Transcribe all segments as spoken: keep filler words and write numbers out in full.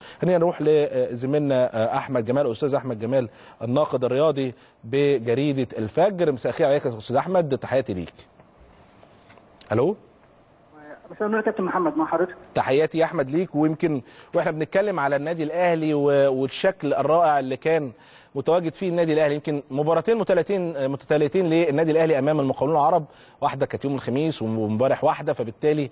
خلينا نروح لزميلنا احمد جمال، استاذ احمد جمال الناقد الرياضي بجريده الفجر. مساء الخير عليك يا استاذ احمد، تحياتي ليك. الو مساء النور يا كابتن محمد، مع حضرتك. تحياتي يا احمد ليك. ويمكن واحنا بنتكلم على النادي الاهلي والشكل الرائع اللي كان متواجد فيه النادي الاهلي، يمكن مباراتين متتاليتين متتاليتين للنادي الاهلي امام المقاولون العرب، واحده كانت يوم الخميس وامبارح واحده، فبالتالي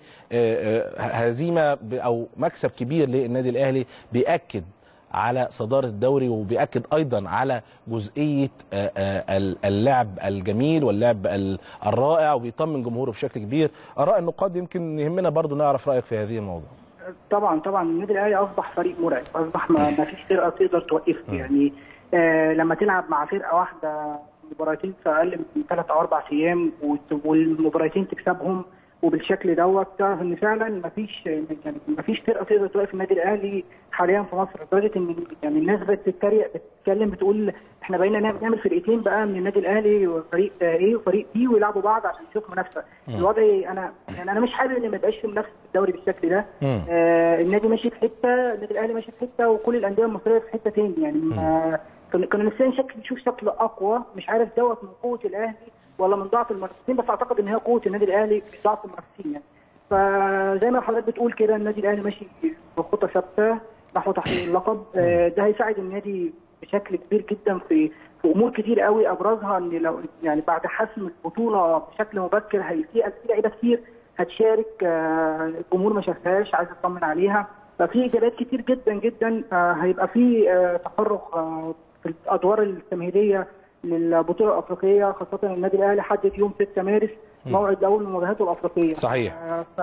هزيمه او مكسب كبير للنادي الاهلي بيأكد على صداره الدوري، وبيأكد ايضا على جزئيه اللعب الجميل واللعب الرائع، وبيطمن جمهوره بشكل كبير. اراء النقاد يمكن يهمنا برضو نعرف رايك في هذه الموضوع. طبعا طبعا النادي الاهلي اصبح فريق مرعب، اصبح ما فيش فرقه تقدر توقفه. يعني آه لما تلعب مع فرقه واحده مباراتين في اقل من ثلاث او اربع ايام والمباراتين تكسبهم وبالشكل دوت، تعرف ان فعلا ما فيش يعني ما فيش فرقه تقدر توقف النادي الاهلي حاليا في مصر، لدرجه ان يعني الناس بتتريق بتتكلم بتقول احنا بقينا نعمل فرقتين بقى من النادي الاهلي، وفريق ايه وفريق بي، ويلعبوا بعض عشان يشوفوا منافسه. الوضع انا يعني انا مش حابب ان ما يبقاش في منافسه في الدوري بالشكل ده. آه النادي ماشي في حته، النادي الاهلي ماشي في حته، وكل الانديه المصريه في حته ثاني. يعني آه كنا نفسنا شكل نشوف شكل اقوى، مش عارف دوت من قوه الاهلي ولا من ضعف المنافسين، بس اعتقد ان هي قوه النادي الاهلي في ضعف المنافسين. يعني فزي ما حضرتك بتقول كده النادي الاهلي ماشي بخطه ثابته نحو تحقيق اللقب. ده هيساعد النادي بشكل كبير جدا في في امور كتير قوي، ابرزها ان لو يعني بعد حسم البطوله بشكل مبكر هيفي لعيبه كتير هتشارك الجمهور ما شافهاش، عايز يطمن عليها. ففي ايجابيات كتير جدا جدا. هيبقى في تفرغ في الادوار التمهيديه للبطوله الافريقيه، خاصه النادي الاهلي حدد يوم ستة مارس موعد اول مواجهاته الافريقيه. صحيح. ف...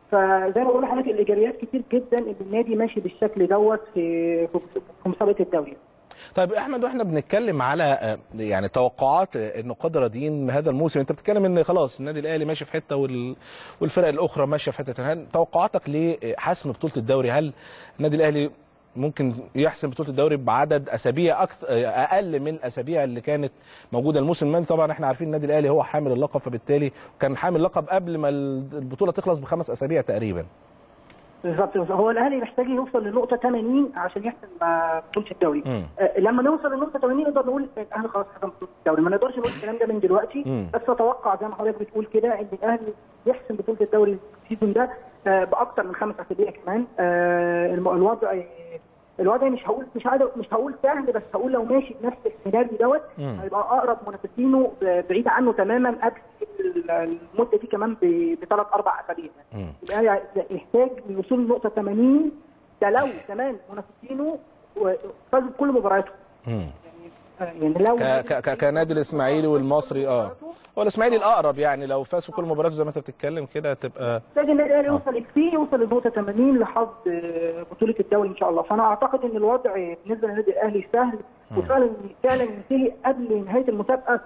فزي ما بقول لحضرتك الايجابيات كتير جدا ان النادي ماشي بالشكل دوت في في مسابقه الدوري. طيب احمد، واحنا بنتكلم على يعني توقعات النقاد الرياضيين هذا الموسم، انت بتتكلم ان خلاص النادي الاهلي ماشي في حته وال... والفرق الاخرى ماشيه في حته ثانيه، توقعاتك لحسم بطوله الدوري؟ هل النادي الاهلي ممكن يحسم بطوله الدوري بعدد اسابيع اكثر اقل من الاسابيع اللي كانت موجوده الموسم الماضي؟ طبعا احنا عارفين النادي الاهلي هو حامل اللقب، فبالتالي كان حامل اللقب قبل ما البطوله تخلص بخمس اسابيع تقريبا. بالظبط. هو الاهلي محتاج يوصل للنقطه ثمانين عشان يحسم بطوله الدوري. م. لما نوصل للنقطه ثمانين نقدر نقول الاهلي خلاص حسم بطوله الدوري. ما نقدرش نقول الكلام ده من دلوقتي. م. بس اتوقع زي ما حضرتك بتقول كده ان الاهلي يحسم بطوله الدوري السيزون ده باكثر من خمس اسابيع كمان. الوضع الوضع مش هقول مش عادة مش هقول سهل، بس هقول لو ماشي بنفس السيناريو دوت هيبقى اقرب منافسينه بعيد عنه تماما قبل المده دي كمان بثلاث اربع اسابيع. يبقى يحتاج الوصول لنقطه ثمانين، ده لو كمان منافسينه فازوا بكل مبارياتهم. يعني لو كنادي الاسماعيلي والمصري اه هو الاسماعيلي الاقرب، يعني لو فاز في كل مباراه زي ما انت بتتكلم كده هتبقى محتاج النادي الاهلي يوصل يكفيه يوصل لنقطه ثمانين لحظ بطوله الدوري ان شاء الله. فانا اعتقد ان الوضع بالنسبه للنادي الاهلي سهل، وفعلا فعلا ينتهي قبل نهايه المسابقه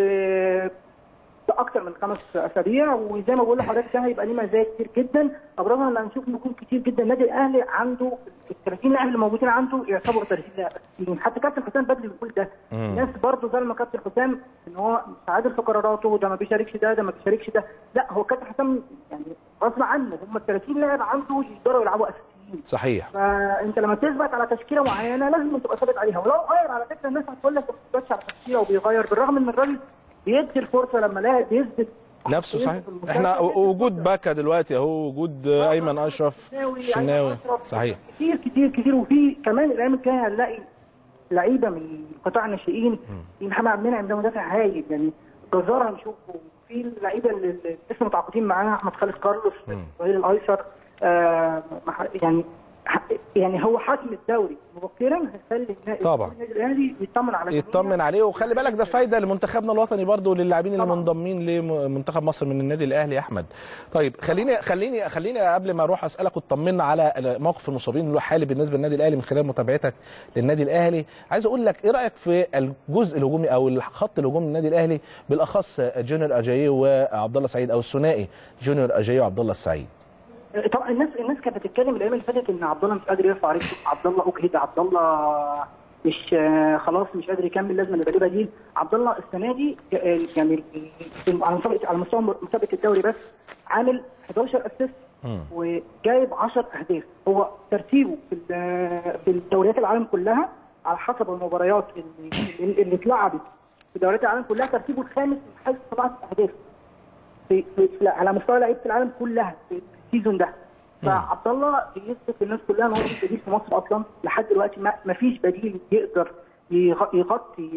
باكثر من خمس اسابيع. وزي ما بقول لحضرتك ده هيبقى ليه مزايا كتير جدا، ابرزها ان هنشوف نجوم كتير جدا. النادي الاهلي عنده ال ثلاثين لاعب اللي موجودين عنده يعتبروا ثلاثين لاعب، حتى كابتن حسام بدري بيقول ده. الناس برضه ظالمه كابتن حسام ان هو مش عادل في قراراته، ده ما بيشاركش ده ده ما بيشاركش ده. لا، هو كابتن حسام يعني غصب عنه هم ال ثلاثين لاعب عنده يقدروا يلعبوا اساسيين. صحيح. فانت لما تثبت على تشكيله معينه لازم تبقى ثابت عليها، ولو غير على فكره الناس هتقول لك ما بتثبتش على تشكيله وبيغير، بالرغم ان الراجل بيدي الفرصه لما لاعب يثبت نفسه. صحيح. احنا وجود باكا دلوقتي اهو، وجود ايمن اشرف الشناوي. صحيح. كتير كتير كتير. وفي كمان الايام الجايه هنلاقي لعيبه من قطاع الناشئين. محمد عبد المنعم ده مدافع هايل، يعني جزار هنشوفه. في اللعيبه اللي لسه متعاقدين معاه احمد خالد كارلوس الظهير الايسر. آه يعني يعني هو حسم الدوري مبكرا هيخلي النادي الاهلي يطمن على يطمن عليه. وخلي بالك ده فايده لمنتخبنا الوطني برضه، للاعبين اللي منضمين لمنتخب مصر من النادي الاهلي يا احمد. طيب خليني خليني خليني قبل ما اروح اسالك وتطمنا على موقف المصابين الحالي بالنسبه للنادي الاهلي من خلال متابعتك للنادي الاهلي، عايز اقول لك ايه رايك في الجزء الهجومي او الخط الهجومي للنادي الاهلي، بالاخص جونيور اجاييه وعبد الله السعيد، او الثنائي جونيور اجاييه وعبد الله السعيد؟ طبعا الناس الناس كانت بتتكلم الايام اللي فاتت ان عبد الله مش قادر يرفع رجله، عبد الله اجهد، عبد الله مش خلاص مش قادر يكمل، لازم يبقى له بديل. عبد الله السنه دي يعني على على مستوى مسابقه الدوري بس عامل حداشر اسيست وجايب عشر اهداف. هو ترتيبه في في الدوريات العالم كلها على حسب المباريات اللي, اللي اتلعبت في دوريات العالم كلها ترتيبه الخامس من حيث سبعه اهداف في, في على مستوى لعيبه العالم كلها في السيزون ده. فعبد الله بيثبت للناس كلها ان هو مش بديل في مصر اصلا لحد دلوقتي، ما فيش بديل يقدر يغطي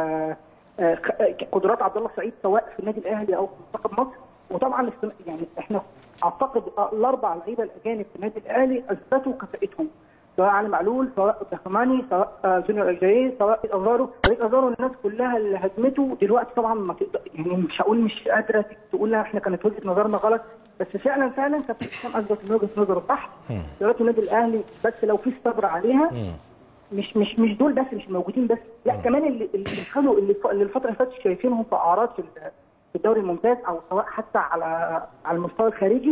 قدرات عبد الله السعيد سواء في النادي الاهلي او في منتخب مصر. وطبعا يعني احنا اعتقد الاربع لعيبه الاجانب في النادي الاهلي اثبتوا كفاءتهم، سواء علي معلول، سواء الدخماني، سواء جونيور اجاي، سواء ازارو. فريق ازارو الناس كلها اللي هزمته دلوقتي طبعا ما تقدر، يعني مش هقول مش قادره تقول احنا كانت وجهه نظرنا غلط، بس فعلا فعلا كابتن حسام اثبت ان وجهه نظره صح. دلوقتي النادي الاهلي بس لو في صبر عليها، مش مش مش دول بس مش موجودين بس، لا كمان اللي اللي خلوا اللي الفتره اللي فاتت شايفينهم في اعراض في في الدوري الممتاز او سواء حتى على على المستوى الخارجي،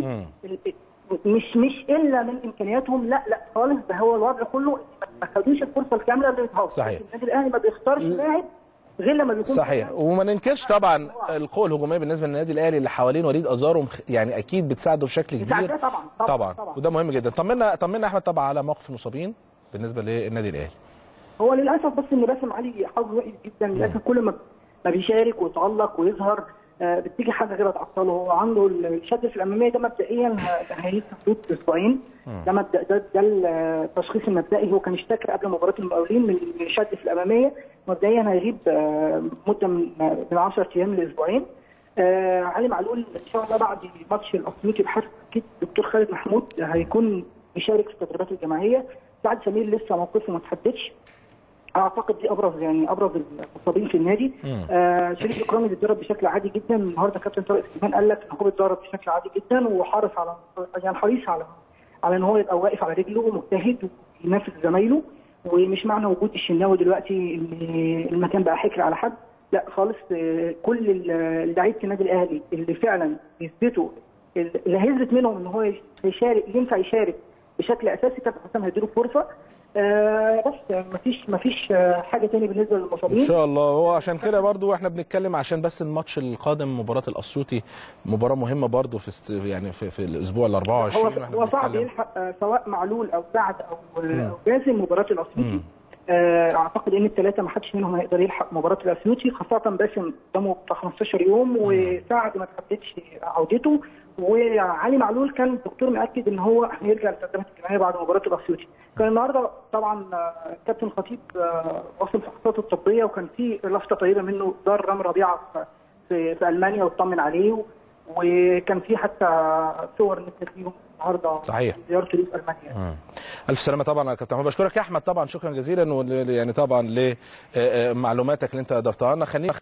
مش مش الا من امكانياتهم، لا لا خالص، ده هو الوضع كله ما خدوش الفرصه الكامله اللي يظهروا. صحيح. النادي الاهلي ما بيختارش لاعب غير لما بيكون صحيح. وما ننكرش طبعا القوه الهجوميه بالنسبه للنادي الاهلي اللي حوالين وليد ازارو، يعني اكيد بتساعده بشكل كبير. طبعا طبعا, طبعا. طبعا. وده مهم جدا. طمنا طمنا احمد طبعا على موقف المصابين بالنسبه للنادي الاهلي. هو للاسف بس ان باسم علي حظه وحش جدا، للاسف كل ما ما بيشارك ويتالق ويظهر آه بتيجي حاجه غير تعطله. هو عنده الشد في الاماميه ده مبدئيا هيجي في حدود اسبوعين، ده مبدا ده ده التشخيص المبدئي. هو كان اشتكى قبل مباراه المقاولين من الشد في الاماميه، مبدئيا هيغيب آه مده من من عشرة ايام لاسبوعين. آه علي معلول ان شاء الله بعد ماتش الاسيوطي بحسب اكيد الدكتور خالد محمود هيكون بيشارك في التدريبات الجماعيه. سعد سمير لسه موقفه ما اتحددش، اعتقد دي ابرز يعني ابرز المصابين في النادي. آه شريف اكرامي بيتدرب بشكل عادي جدا النهارده. كابتن طارق سليمان قال لك ان هو بيتدرب بشكل عادي جدا وحارس على يعني حريص على على ان هو يبقى واقف على رجله ومجتهد وينافس زمايله. ومش معنى وجود الشناوي دلوقتي ان المكان بقى حكر على حد، لا خالص. آه كل لعيبه النادي الاهلي اللي فعلا يثبتوا اللي هيثبت منهم ان هو يشارك ينفع يشارك بشكل اساسي، كابتن حسام هيديله فرصه. آه بس مفيش مفيش آه حاجه ثانيه بالنسبه للمصابين ان شاء الله. هو عشان كده برضو احنا بنتكلم عشان بس الماتش القادم مباراه الاسيوطي مباراه مهمه برضو في است... يعني في, في الاسبوع ال أربعة وعشرين. هو, هو صعب يلحق آه سواء معلول او سعد او جاسم مباراه الاسيوطي. آه اعتقد ان الثلاثه ما حدش منهم هيقدر يلحق مباراه الاسيوطي، خاصه باسم قدامه بتاع خمستاشر يوم وسعد ما تحددش عودته. وعلي معلول كان الدكتور مأكد ان هو هيرجع للتدريبات الجماعيه بعد مباراه الاسيوطي. كان النهارده طبعا كابتن خطيب وصل الفحوصات الطبيه، وكان في لفته طيبه منه زار رامي ربيعه في, في المانيا واطمن عليه، وكان في حتى صور نزلت ليهم النهارده صحيح زيارته ليه في المانيا. مم. الف سلامه طبعا يا كابتن. بشكرك يا احمد طبعا، شكرا جزيلا يعني طبعا لمعلوماتك اللي انت اضفتها لنا. خلينا